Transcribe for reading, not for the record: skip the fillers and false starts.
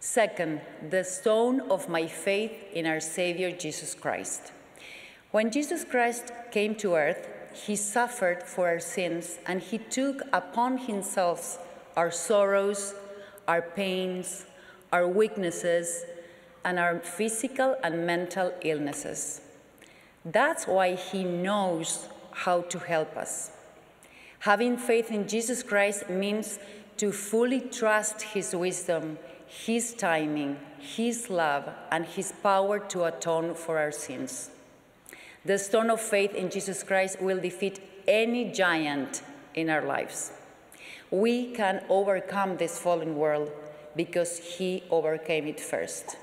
Second, the stone of my faith in our Savior Jesus Christ. When Jesus Christ came to earth, he suffered for our sins, and he took upon himself our sorrows, our pains, our weaknesses, and our physical and mental illnesses. That's why he knows how to help us. Having faith in Jesus Christ means to fully trust his wisdom, his timing, his love, and his power to atone for our sins. The stone of faith in Jesus Christ will defeat any giant in our lives. We can overcome this fallen world because he overcame it first.